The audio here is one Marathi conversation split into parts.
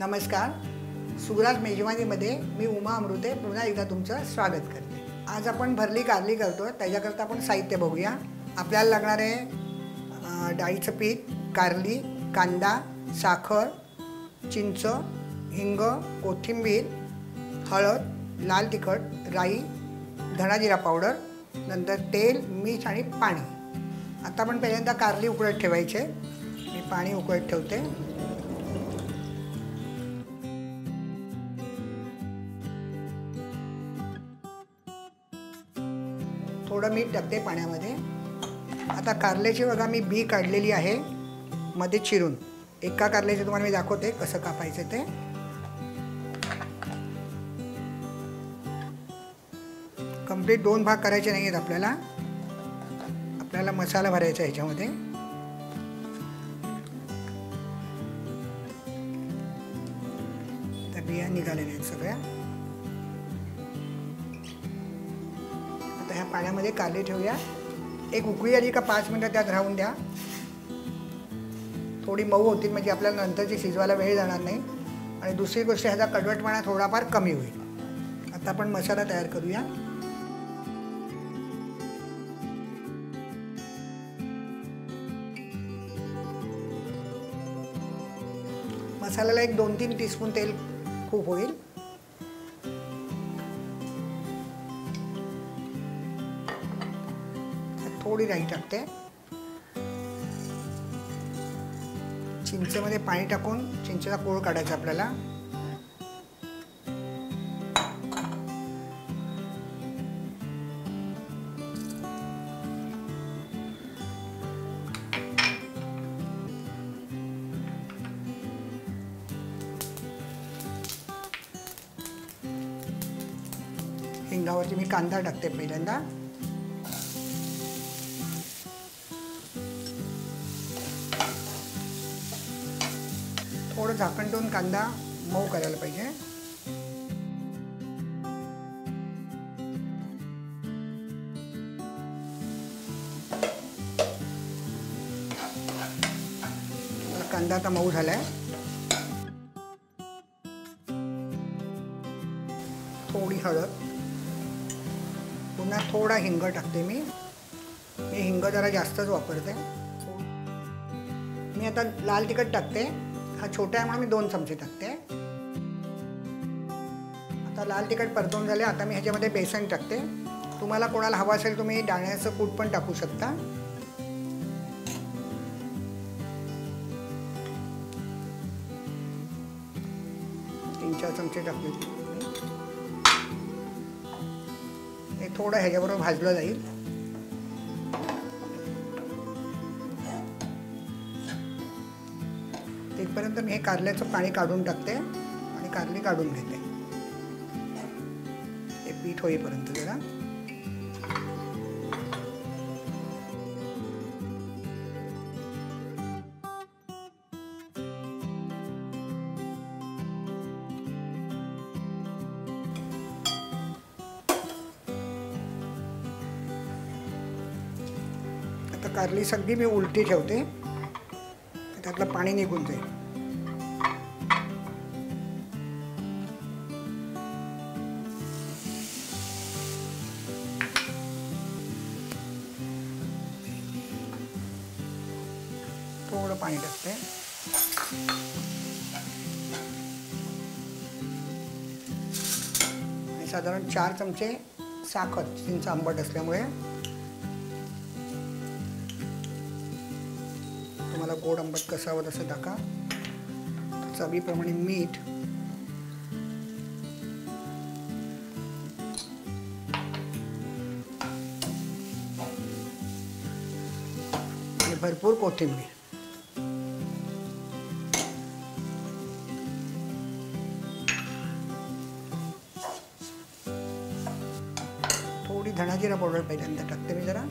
नमस्कार. सुग्रास मेजवानीमध्ये मी उमा अमृते पुन्हा एकदा तुमचं स्वागत करते. आज आपण भरली कारली करतो. त्याच्याकरता आपण साहित्य बघूया. आपल्याला लागणार आहे डाळीचं पीठ, कारली, कांदा, साखर, चिंच, हिंग, कोथिंबीर, हळद, लाल तिखट, राई, धना जिरा पावडर, नंतर तेल, मीठ आणि पाणी. आता आपण पहिल्यांदा कारली उकळत ठेवायचे. मी पाणी उकळत ठेवते. थोडं मीठ टाकते पाण्यामध्ये. आता कारल्याची बघा मी बी काढलेली आहे मध्ये चिरून. एका कारल्याचे तुम्हाला मी दाखवते कसं कापायचं ते. कंप्लीट 2 भाग करायचे नाही आहेत आपल्याला. आपल्याला मसाला भरायचा ह्याच्यामध्ये. त्या बिया निघालेल्या आहेत सगळ्या. आता ह्या पाण्यामध्ये कारली ठेवूया. एक उकळी आली का 5 मिनिटं त्यात राहून द्या. थोडी मऊ होतील म्हणजे आपल्याला नंतरची शिजवायला वेळ जाणार नाही. आणि दुसरी गोष्ट ह्याचा कडवटपणा थोडाफार कमी होईल. आता आपण मसाला तयार करूया. मसाल्याला एक 2-3 टीस्पून तेल खूप होईल. थोडी राई टाकते. चिंचेमध्ये पाणी टाकून चिंचेचा कोळ काढायचा आपल्याला. हिंगावरती मी कांदा टाकते पहिल्यांदा. थोडं झाकण ठेवून कांदा मऊ करायला पाहिजे. कांदा आता मऊ झालाय. थोडी हळद, पुन्हा थोडा हिंग टाकते मी. हिंग जरा जास्तच वापरते. मी आता लाल तिखट टाकते. हा छोटा आहे म्हणून मी 2 चमचे टाकते. आता लाल तिखट परतवून झाले. आता मी ह्याच्यामध्ये बेसन टाकते. तुम्हाला कोणाला हवं असेल तुम्ही दाण्याचं कूट पण टाकू शकता. तीन 4 चमचे टाकले. हे थोडं ह्याच्याबरोबर भाजलं जाईल. तिथपर्यंत मी हे कारल्याचं पाणी काढून टाकते आणि कारली काढून घेते. हे पीठ होईपर्यंत जरा. आता कारली सगळी मी उलटी ठेवते. त्यातलं पाणी निघून जाईल. थोडं पाणी टाकते. आणि साधारण 4 चमचे साखर, चिंच आंबट असल्यामुळे. तुम्हाला गोड आंबट कसं हवं तसं टाका. चवीप्रमाणे मीठ. आणि भरपूर कोथिंबीर. थोडी धना जिरा पावडर पहिल्यांदा टाकते मी जरा.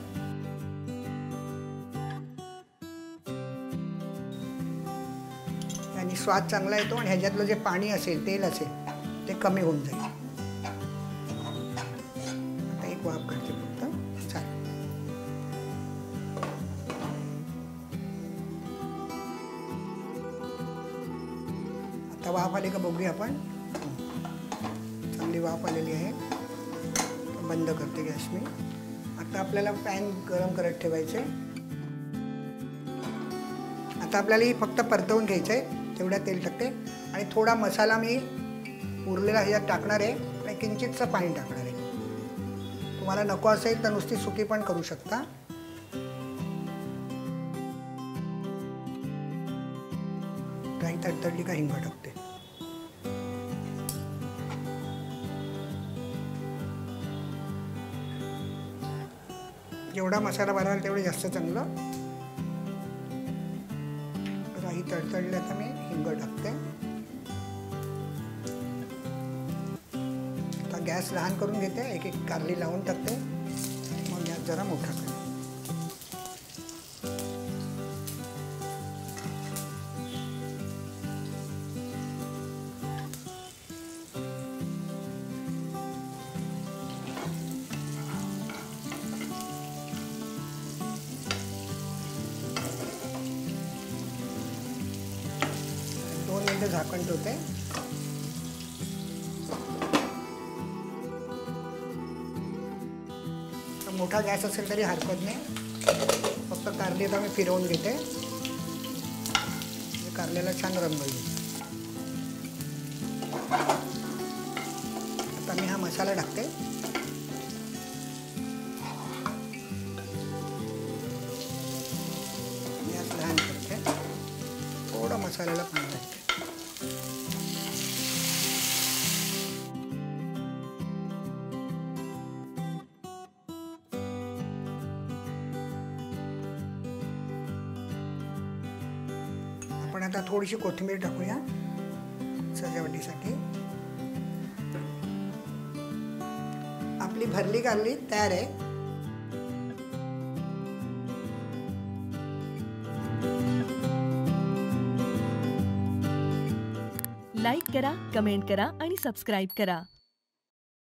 आणि स्वाद चांगला येतो आणि ह्याच्यातलं जे पाणी असेल, तेल असेल, ते कमी होऊन जाईल. आता एक वाफ करते फक्त. चालेल. आता वाफ आली का बघूया आपण. चांगली वाफ आलेली आहे. बंद करते गॅस मी. आता आपल्याला पॅन गरम करत ठेवायचे. आता आपल्याला ही फक्त परतवून घ्यायचं आहे. तेवढ्या तेल टाकते आणि थोडा मसाला मी उरलेला ह्याच्यात टाकणार आहे आणि किंचितचं पाणी टाकणार आहे. तुम्हाला नको असेल तर नुसती सुकी पण करू शकता. काही तडतडली का हिंग टाकते. जेवढा मसाला बनवाल तेवढं जास्त चांगलं. राई तडतडली आता मी हिंग टाकते. आता गॅस लहान करून घेते. एक एक कारली लावून टाकते. मग गॅस जरा मोठा करते. झाकण ठेवते. मोठा गॅस असेल तरी हरकत नाही. फक्त कारली आता मी फिरवून घेते. कारल्याला छान रंग येईल. आता मी हा मसाला टाकते. गॅस लहान करते. थोडं मसाल्याला पाणी टाकते. आपण आता थोडीशी कोथिंबीर टाकूया सजावटीसाठी. आपली भरली कारली तयार आहे. लाईक करा, कमेंट करा आणि सबस्क्राईब करा.